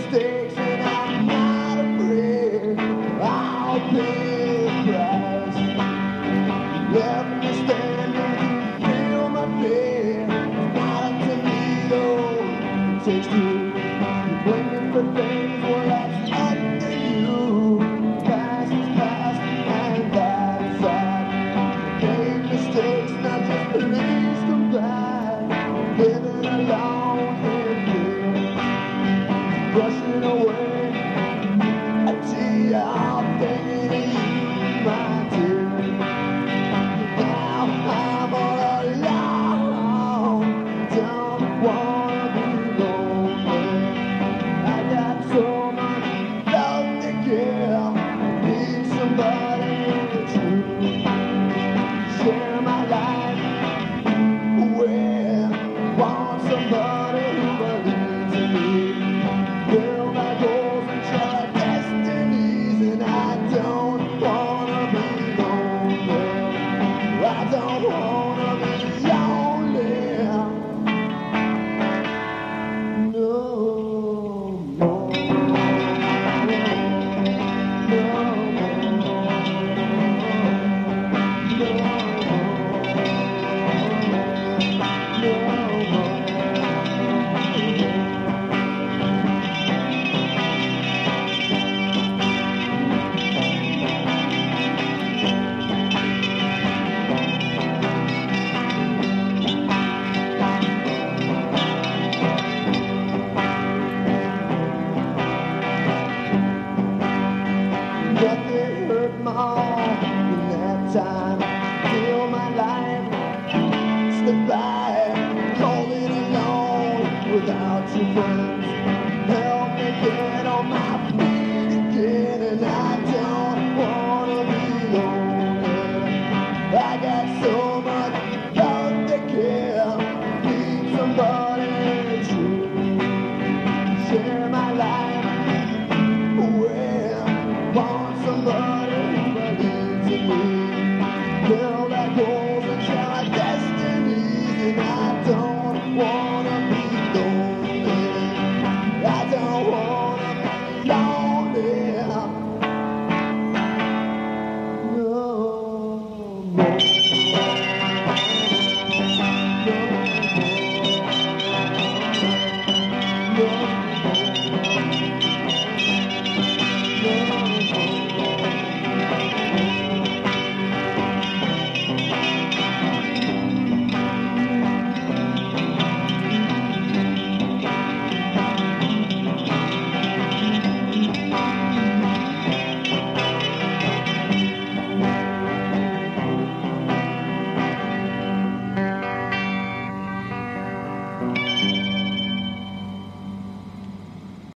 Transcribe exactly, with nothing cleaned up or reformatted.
mistakes and I'm not afraid. I'll pay the price. Left me standing, you feel my pain. It's not up to me though. It takes two. You blame me for things, well that's up to you. Past is past and that's that. Made mistakes, now just please come back. Living alone in here, brushing away a tear. I'm thinking of you, my dear. Now I'm all alone, don't wanna be lonely. I got so much love to give, need somebody to share my life with. Want somebody who believes in me, build my goals and try destinies. And I don't wanna be lonely, I don't wanna be lonely no more, nothing hurt more in that time. Feel my life slip by, calling alone without your friends. Help me get on my feet again, and I don't wanna be lonely. I got so much love to give, need somebody to share my life with. Want somebody who believes in me, build our goals and share our destinies. And I don't wanna be lonely, I don't wanna be lonely no more.